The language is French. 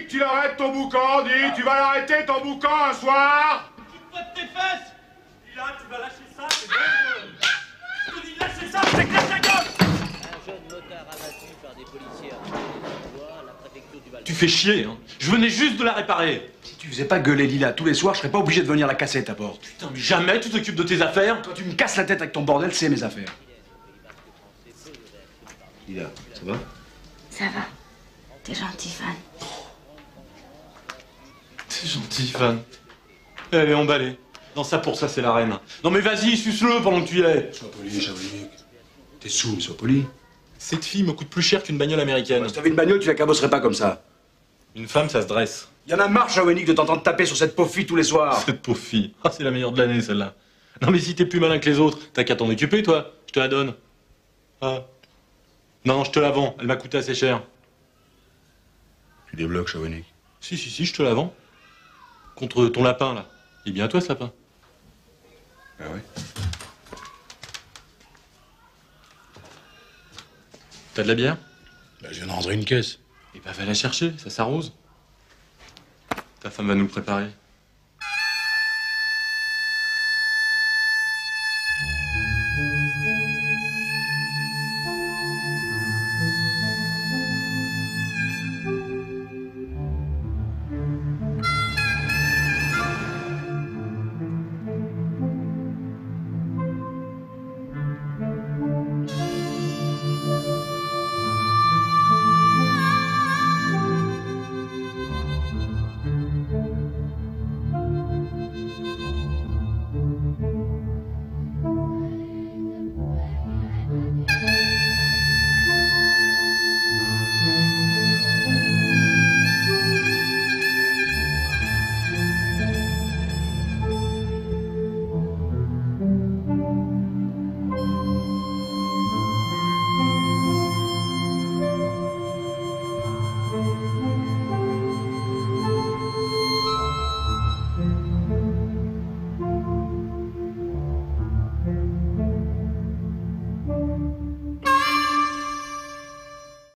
que tu l'arrêtes ton boucan, dis, tu vas l'arrêter ton boucan un soir. Occupe-toi de tes fesses. Dis là, tu vas lâcher ça, c'est bon. Je te dis de lâcher ça, je t'éclate la gueule. Un jeune motard abattu par des policiers à la préfecture du Val. Tu fais chier, hein. Je venais juste de la réparer. Si tu faisais pas gueuler Lila tous les soirs, je serais pas obligé de venir la casser ta porte. Putain, mais jamais tu t'occupes de tes affaires. Quand tu me casses la tête avec ton bordel, c'est mes affaires. Lila, ça va? Ça va. T'es gentil, Fan. T'es gentil, Fan. Allez, emballé. Non, ça pour ça, c'est la reine. Non mais vas-y, suce-le pendant que tu y es. Sois poli, Chavonic. T'es saoul, sois poli. Cette fille me coûte plus cher qu'une bagnole américaine. Si t'avais une bagnole, tu la cabosserais pas comme ça. Une femme, ça se dresse. Y'en a marre, Chavonic, de t'entendre taper sur cette pauvre fille tous les soirs. Cette pauvre fille. Ah, c'est la meilleure de l'année, celle-là. Non mais si t'es plus malin que les autres, t'as qu'à t'en occuper, toi. Je te la donne. Ah. Non, je te la vends. Elle m'a coûté assez cher. Tu débloques, Chavonic. Si, je te la vends. Contre ton lapin, là. Il est bien à toi, ce lapin. Ah ouais? T'as de la bière? Bah, je viens de rentrer une caisse. Eh ben, va la chercher, ça s'arrose. Ta femme va nous le préparer.